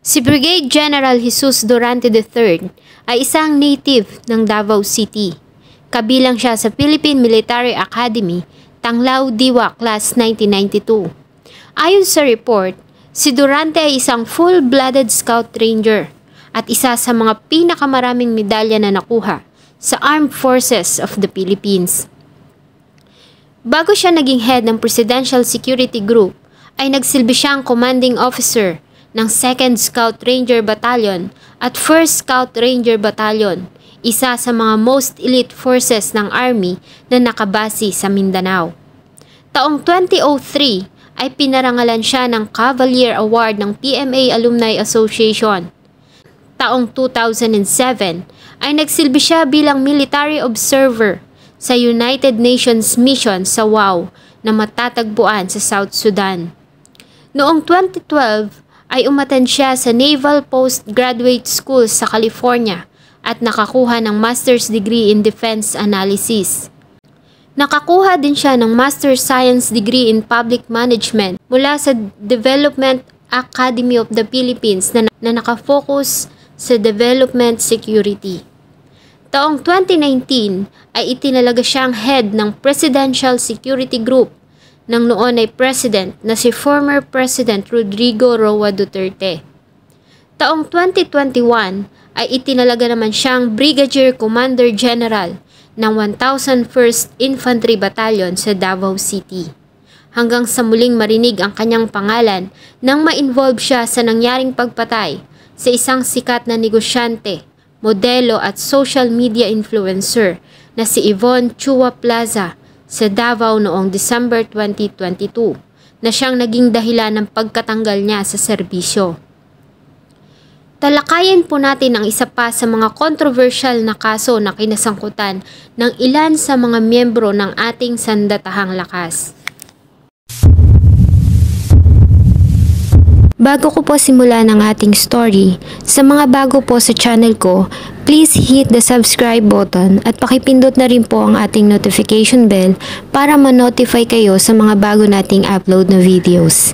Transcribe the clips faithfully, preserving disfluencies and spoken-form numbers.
Si Brigadier General Jesus Durante the third ay isang native ng Davao City. Kabilang siya sa Philippine Military Academy, Tanglao Diwa Class nineteen ninety-two. Ayon sa report, si Durante ay isang full-blooded Scout Ranger at isa sa mga pinakamaraming medalya na nakuha sa Armed Forces of the Philippines. Bago siya naging head ng Presidential Security Group, ay nagsilbi siyang commanding officer ng second Scout Ranger Battalion at first Scout Ranger Battalion, isa sa mga most elite forces ng Army na nakabase sa Mindanao. Taong twenty oh three ay pinarangalan siya ng Cavalier Award ng P M A Alumni Association. Taong two thousand seven ay nagsilbi siya bilang military observer sa United Nations mission sa W A U na matatagpuan sa South Sudan. Noong twenty twelve ay umattend siya sa Naval Postgraduate School sa California at nakakuha ng Master's Degree in Defense Analysis. Nakakuha din siya ng Master Science Degree in Public Management mula sa Development Academy of the Philippines na, na nakafocus sa Development Security. Taong twenty nineteen ay itinalaga siyang head ng Presidential Security Group ng noon ay President na si former President Rodrigo Roa Duterte. Taong twenty twenty-one ay itinalaga naman siyang Brigadier Commander General ng one thousand first Infantry Battalion sa Davao City. Hanggang sa muling marinig ang kanyang pangalan nang ma-involve siya sa nangyaring pagpatay sa isang sikat na negosyante, modelo at social media influencer na si Yvonne Chua Plaza sa Davao noong December twenty twenty-two na siyang naging dahilan ng pagkatanggal niya sa serbisyo. Talakayin po natin ang isa pa sa mga controversial na kaso na kinasangkutan ng ilan sa mga miyembro ng ating sandatahang lakas. Bago ko po simulan ang ating story, sa mga bago po sa channel ko, please hit the subscribe button at pakipindot na rin po ang ating notification bell para ma-notify kayo sa mga bago nating upload na videos.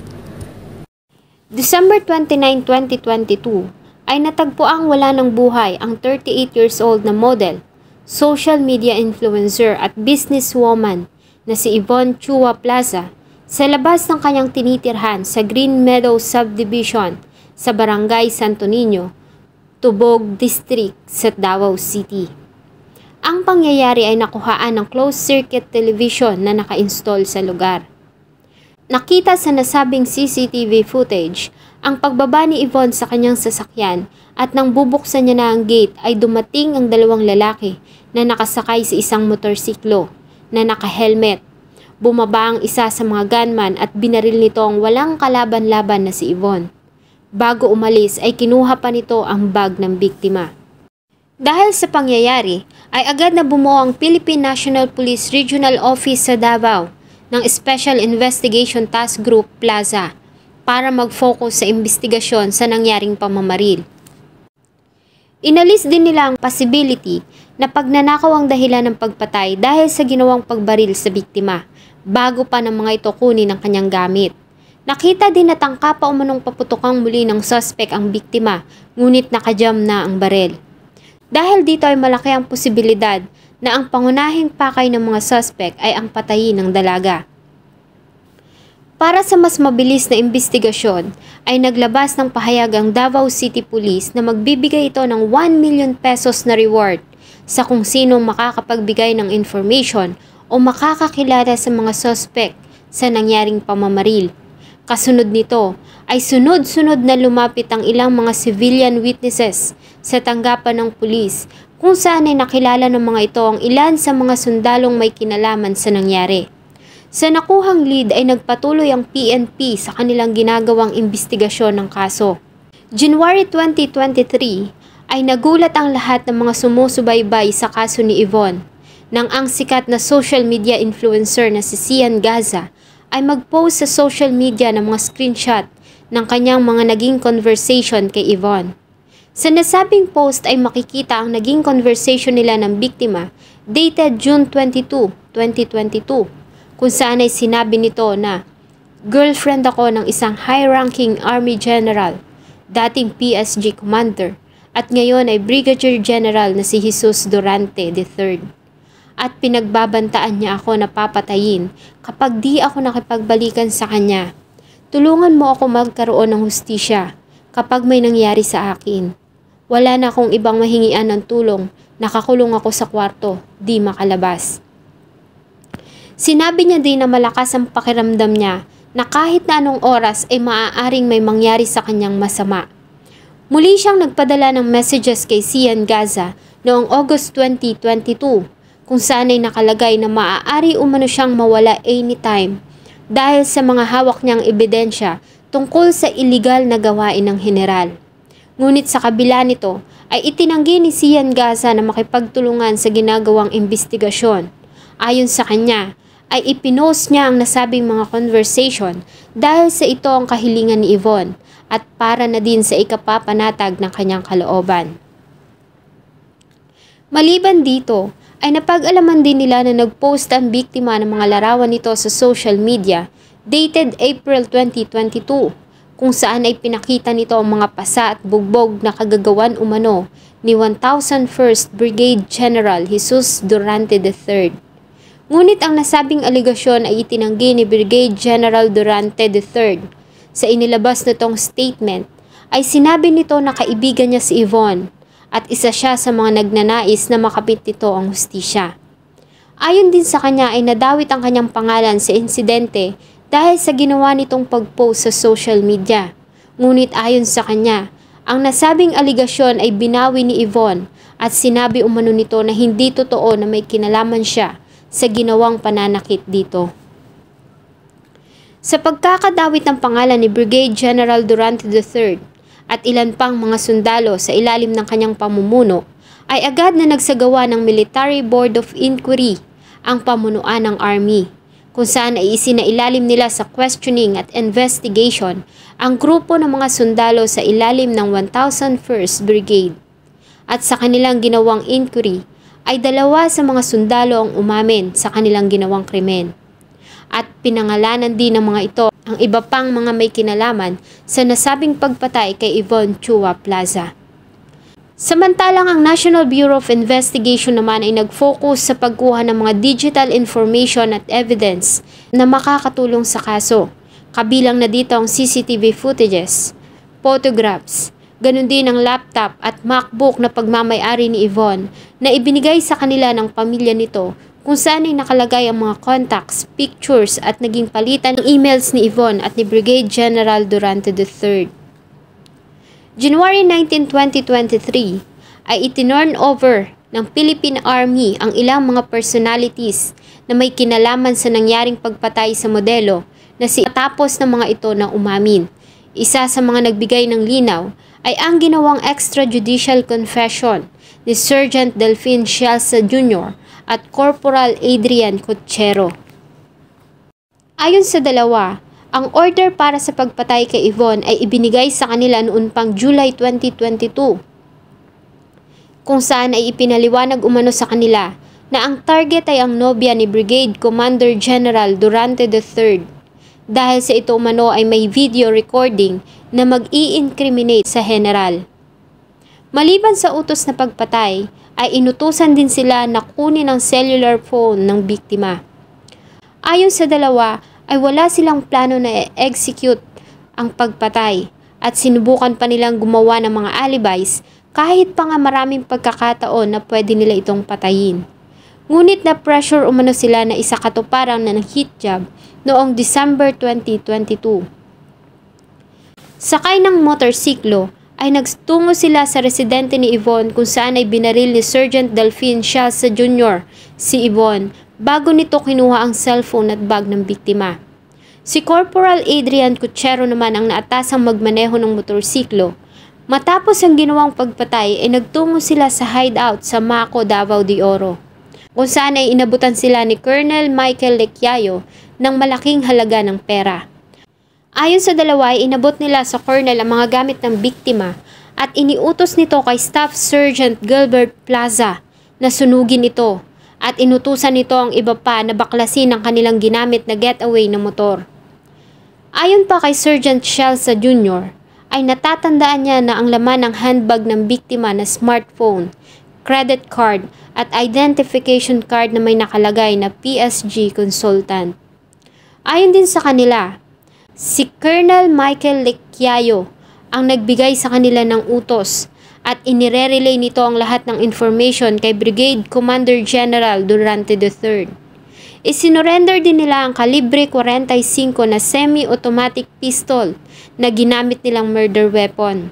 December twenty-ninth, twenty twenty-two ay natagpuang wala ng buhay ang thirty-eight years old na model, social media influencer at businesswoman na si Yvonne Chua Plaza sa labas ng kanyang tinitirhan sa Green Meadows Subdivision sa Barangay Santo Niño, Tubog District sa Davao City. Ang pangyayari ay nakuhaan ng closed-circuit television na naka-install sa lugar. Nakita sa nasabing C C T V footage ang pagbaba ni Yvonne sa kanyang sasakyan at nang bubuksan niya na ang gate ay dumating ang dalawang lalaki na nakasakay sa isang motorsiklo na naka-helmet. Bumaba ang isa sa mga gunman at binaril nito ang walang kalaban-laban na si Yvonne. Bago umalis ay kinuha pa nito ang bag ng biktima. Dahil sa pangyayari ay agad na bumuo ang Philippine National Police Regional Office sa Davao ng Special Investigation Task Group Plaza para mag-focus sa investigasyon sa nangyaring pamamaril. Inalis din nila ang possibility na pagnanakaw ang dahilan ng pagpatay dahil sa ginawang pagbaril sa biktima bago pa ng mga ito kunin ang kanyang gamit. Nakita din na tangka pa umanong paputukang muli ng suspect ang biktima, ngunit nakajam na ang barel. Dahil dito ay malaki ang posibilidad na ang pangunahing pakay ng mga suspect ay ang patayin ng dalaga. Para sa mas mabilis na investigasyon, ay naglabas ng pahayag ang Davao City Police na magbibigay ito ng one million pesos na reward sa kung sinong makakapagbigay ng information o makakakilala sa mga suspect sa nangyaring pamamaril. Kasunod nito ay sunod-sunod na lumapit ang ilang mga civilian witnesses sa tanggapan ng pulis kung saan ay nakilala ng mga ito ang ilan sa mga sundalong may kinalaman sa nangyari. Sa nakuhang lead ay nagpatuloy ang P N P sa kanilang ginagawang investigasyon ng kaso. January twenty twenty-three ay nagulat ang lahat ng mga sumusubaybay sa kaso ni Yvonne nang ang sikat na social media influencer na si Sian Gaza ay mag-post sa social media ng mga screenshot ng kanyang mga naging conversation kay Yvonne. Sa nasabing post ay makikita ang naging conversation nila ng biktima dated June twenty-second, twenty twenty-two kung saan ay sinabi nito na, "Girlfriend ako ng isang high-ranking Army General. dating P S G commander, at ngayon ay Brigadier General na si Jesus Durante the third. At pinagbabantaan niya ako na papatayin kapag di ako nakipagbalikan sa kanya. Tulungan mo ako magkaroon ng hustisya kapag may nangyari sa akin. Wala na akong ibang mahingian ng tulong, nakakulong ako sa kwarto, di makalabas. Sinabi niya din na malakas ang pakiramdam niya na kahit na anong oras ay maaaring may mangyari sa kanyang masama. Muli siyang nagpadala ng messages kay Sian Gaza noong August twenty twenty-two kung saan ay nakalagay na maaari umano siyang mawala anytime dahil sa mga hawak niyang ebidensya tungkol sa iligal na gawain ng general. Ngunit sa kabila nito ay itinanggi ni Sian Gaza na makipagtulungan sa ginagawang investigasyon. Ayon sa kanya, ay ipinost niya ang nasabing mga conversation dahil sa ito ang kahilingan ni Yvonne at para na din sa ikapapanatag ng kanyang kalooban. Maliban dito, ay napag-alaman din nila na nag-post ang biktima ng mga larawan nito sa social media dated April twenty twenty-two kung saan ay pinakita nito ang mga pasa at bugbog na kagagawan umano ni one thousand first Brigade General Jesus Durante the third. Ngunit ang nasabing aligasyon ay itinanggi ni Brigade General Durante the third. Sa inilabas na tong statement ay sinabi nito na kaibigan niya si Yvonne at isa siya sa mga nagnanais na makapit nito ang hustisya. Ayon din sa kanya ay nadawit ang kanyang pangalan sa insidente dahil sa ginawa nitong pag-post sa social media. Ngunit ayon sa kanya, ang nasabing aligasyon ay binawi ni Yvonne at sinabi umano nito na hindi totoo na may kinalaman siya sa ginawang pananakit dito. Sa pagkakadawit ng pangalan ni Brigade General Durante the third at ilan pang mga sundalo sa ilalim ng kanyang pamumuno, ay agad na nagsagawa ng Military Board of Inquiry ang pamunuan ng Army, kung saan ay isinailalim nila sa questioning at investigation ang grupo ng mga sundalo sa ilalim ng one thousand first Brigade. At sa kanilang ginawang inquiry, ay dalawa sa mga sundalo ang umamin sa kanilang ginawang krimen. At pinangalanan din ng mga ito ang iba pang mga may kinalaman sa nasabing pagpatay kay Yvonne Chua Plaza. Samantalang ang National Bureau of Investigation naman ay nag-focus sa pagkuha ng mga digital information at evidence na makakatulong sa kaso. Kabilang na dito ang C C T V footages, photographs, ganun din ang laptop at MacBook na pagmamay-ari ni Yvonne na ibinigay sa kanila ng pamilya nito kung saan ay nakalagay ang mga contacts, pictures at naging palitan ng emails ni Yvonne at ni Brigade General Durante the third. January nineteenth, twenty twenty-three ay itinurn over ng Philippine Army ang ilang mga personalities na may kinalaman sa nangyaring pagpatay sa modelo na si tapos ng mga ito na umamin. Isa sa mga nagbigay ng linaw ay ang ginawang extrajudicial confession ni Sergeant Delfin Scialza Junior at Corporal Adrian Cotchero. Ayon sa dalawa, ang order para sa pagpatay kay Yvonne ay ibinigay sa kanila noon pang July twenty twenty-two, kung saan ay ipinaliwanag umano sa kanila na ang target ay ang nobya ni Brigade Commander General Durante the third dahil sa ito umano ay may video recording na mag-i-incriminate sa general. Maliban sa utos na pagpatay, ay inutusan din sila na kunin ang cellular phone ng biktima. Ayon sa dalawa, ay wala silang plano na execute ang pagpatay at sinubukan pa nilang gumawa ng mga alibis kahit pa nga maraming pagkakataon na pwede nila itong patayin. Ngunit na pressure umano sila na isa katuparan na ng hit job noong December twenty twenty-two. Sakay ng motorsiklo, ay nagtungo sila sa residente ni Yvonne kung saan ay binaril ni Sergeant Delfin Scialza Junior si Yvonne bago nito kinuha ang cellphone at bag ng biktima. Si Corporal Adrian Cotchero naman ang naatasang magmaneho ng motorsiklo. Matapos ang ginawang pagpatay ay nagtungo sila sa hideout sa Maco, Davao de Oro, kung saan ay inabutan sila ni Colonel Michael Lecyayo ng malaking halaga ng pera. Ayon sa dalawa ay inabot nila sa colonel ang mga gamit ng biktima at iniutos nito kay Staff Sergeant Gilbert Plaza na sunugin ito at inutusan nito ang iba pa na baklasin ang kanilang ginamit na getaway na motor. Ayon pa kay Sergeant Scialza Junior ay natatandaan niya na ang laman ng handbag ng biktima na smartphone, credit card at identification card na may nakalagay na P S G consultant. Ayon din sa kanila, si Colonel Michael Lecquiayo ang nagbigay sa kanila ng utos at inire-relay nito ang lahat ng information kay Brigade Commander General Durante the third. Isinorender din nila ang kalibre forty-five na semi-automatic pistol na ginamit nilang murder weapon.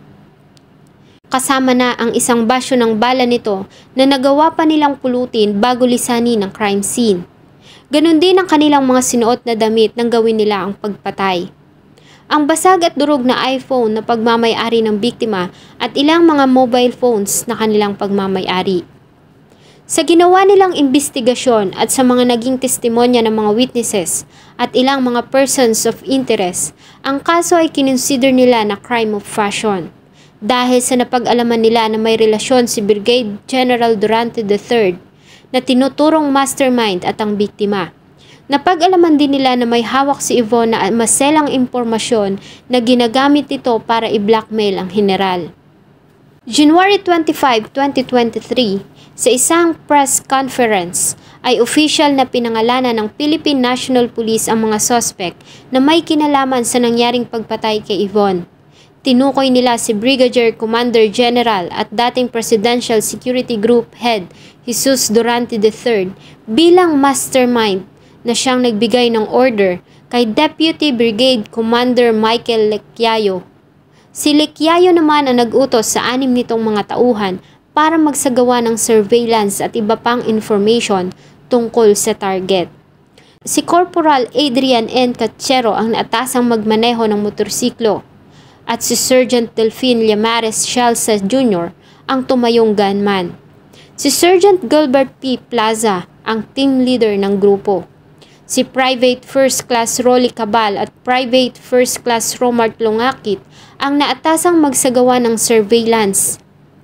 Kasama na ang isang basyo ng bala nito na nagawa pa nilang pulutin bago lisanin ang crime scene. Ganon din ang kanilang mga sinuot na damit nang gawin nila ang pagpatay. Ang basag at durog na iPhone na pagmamay-ari ng biktima at ilang mga mobile phones na kanilang pagmamay-ari. Sa ginawa nilang imbestigasyon at sa mga naging testimonya ng mga witnesses at ilang mga persons of interest, ang kaso ay kinonsider nila na crime of passion dahil sa napag-alaman nila na may relasyon si Brigade General Durante the third na tinuturong mastermind at ang biktima. Napag-alaman din nila na may hawak si Yvonne na maselang impormasyon na ginagamit ito para i-blackmail ang general. January twenty-fifth, twenty twenty-three, sa isang press conference ay official na pinangalanan ng Philippine National Police ang mga suspect na may kinalaman sa nangyaring pagpatay kay Yvonne. Tinukoy nila si Brigadier Commander General at dating Presidential Security Group Head Jesus Durante the third bilang mastermind na siyang nagbigay ng order kay Deputy Brigade Commander Michael Lecquiayo. Si Lecquiayo naman ang nag-utos sa anim nitong mga tauhan para magsagawa ng surveillance at iba pang information tungkol sa target. Si Corporal Adrian N. Cachero ang naatasang magmaneho ng motorsiklo at si Sergeant Delfin Llamares Shalsa Junior ang tumayong gunman. Si Sergeant Gilbert P. Plaza ang team leader ng grupo. Si Private First Class Rolly Cabal at Private First Class Romart Longakit ang naatasang magsagawa ng surveillance.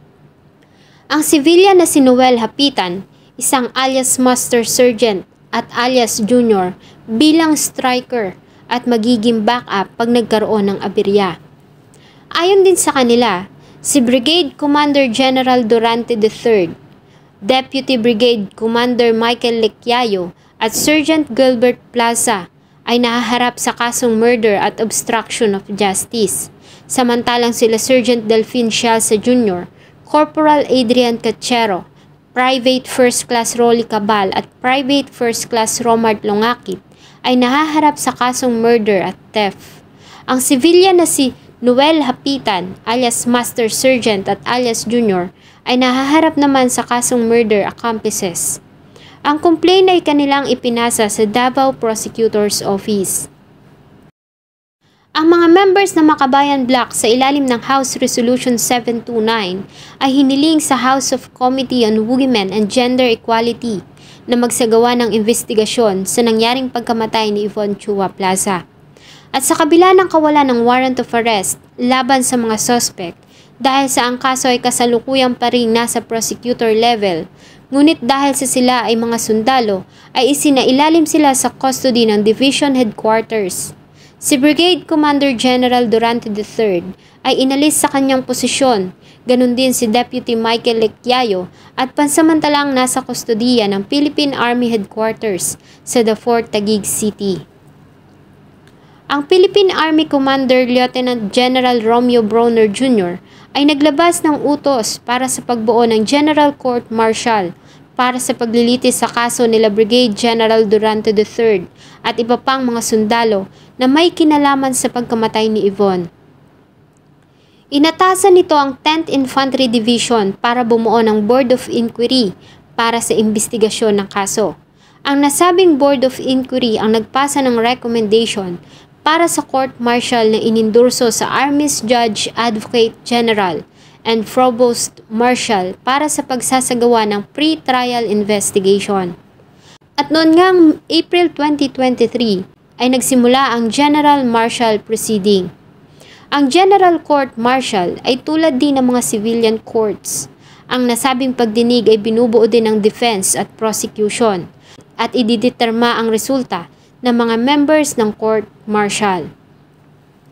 Ang civilian na si Noel Hapitan, isang alias Master Sergeant at alias Junior bilang striker at magiging backup pag nagkaroon ng aberya. Ayon din sa kanila, si Brigade Commander General Durante the third, Deputy Brigade Commander Michael Lecquiayo at Sergeant Gilbert Plaza ay nahaharap sa kasong murder at obstruction of justice. Samantalang sila Sergeant Delfin Shalsa Junior, Corporal Adrian Cachero, Private First Class Rolly Cabal at Private First Class Romart Longakit ay nahaharap sa kasong murder at theft. Ang civilian na si Noel Hapitan alias Master Sergeant at alias Junior ay nahaharap naman sa kasong murder accomplices. Ang complaint ay kanilang ipinasa sa Davao Prosecutor's Office. Ang mga members ng Makabayan Bloc sa ilalim ng House Resolution seven twenty-nine ay hiniling sa House of Committee on Women and Gender Equality na magsagawa ng investigasyon sa nangyaring pagkamatay ni Yvonne Chua Plaza. At sa kabila ng kawalan ng warrant of arrest laban sa mga suspect dahil sa ang kaso ay kasalukuyang pa rin nasa prosecutor level, ngunit dahil sa sila ay mga sundalo ay isinailalim sila sa custody ng Division Headquarters. Si Brigade Commander General Durante the third ay inalis sa kanyang posisyon, ganun din si Deputy Michael Lecquiayo at pansamantalang nasa kustodiya ng Philippine Army Headquarters sa Dafor, Taguig City. Ang Philippine Army Commander Lieutenant General Romeo Bronner Junior ay naglabas ng utos para sa pagbuo ng General Court Martial para sa paglilitis sa kaso nila Brigade General Durante the third at iba pang mga sundalo na may kinalaman sa pagkamatay ni Yvonne. Inatasan nito ang tenth Infantry Division para bumuo ng Board of Inquiry para sa investigasyon ng kaso. Ang nasabing Board of Inquiry ang nagpasa ng recommendation para sa court martial na inindurso sa Army's Judge Advocate General and Provost Marshal para sa pagsasagawa ng pre-trial investigation. At noon ngang April twenty twenty-three ay nagsimula ang General Martial Proceeding. Ang General Court Martial ay tulad din ng mga civilian courts. Ang nasabing pagdinig ay binubuo din ng defense at prosecution at idideterma ang resulta ng mga members ng court martial.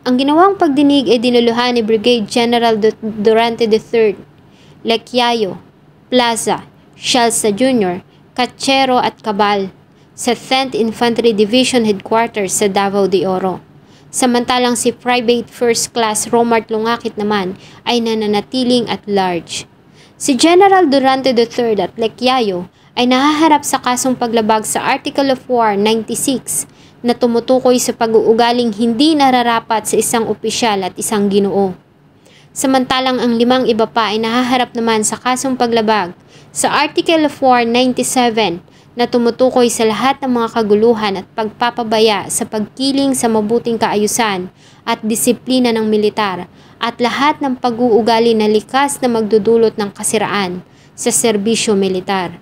Ang ginawang pagdinig ay dinuluhan ni Brigade General Durante the third, Lecyayo, Plaza, Shalsa Junior, Cachero at Cabal sa tenth Infantry Division Headquarters sa Davao de Oro. Samantalang si Private First Class Romart Lungakit naman ay nananatiling at large. Si General Durante the third at Lecyayo ay nahaharap sa kasong paglabag sa Article of War ninety-six na tumutukoy sa pag-uugaling hindi nararapat sa isang opisyal at isang ginoo. Samantalang ang limang iba pa ay nahaharap naman sa kasong paglabag sa Article of War ninety-seven na tumutukoy sa lahat ng mga kaguluhan at pagpapabaya sa pagkiling sa mabuting kaayusan at disiplina ng militar at lahat ng pag-uugali na likas na magdudulot ng kasiraan sa serbisyo militar.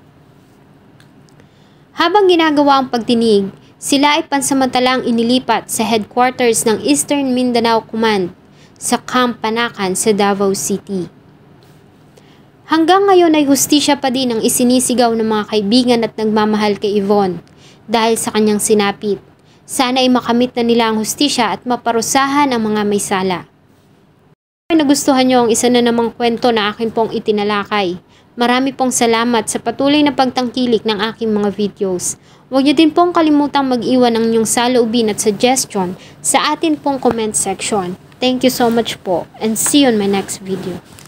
Habang ginagawa ang pagdinig, sila ay pansamantalang inilipat sa headquarters ng Eastern Mindanao Command sa Camp Panakan sa Davao City. Hanggang ngayon ay hustisya pa din ang isinisigaw ng mga kaibigan at nagmamahal kay Yvonne dahil sa kanyang sinapit. Sana ay makamit na nila ang hustisya at maparusahan ang mga may sala. Kung nagustuhan nyo ang isa na namang kwento na akin pong itinalakay, marami pong salamat sa patuloy na pagtangkilik ng aking mga videos. Huwag nyo din pong kalimutang mag-iwan ng inyong saloobin at suggestion sa atin pong comment section. Thank you so much po and see you on my next video.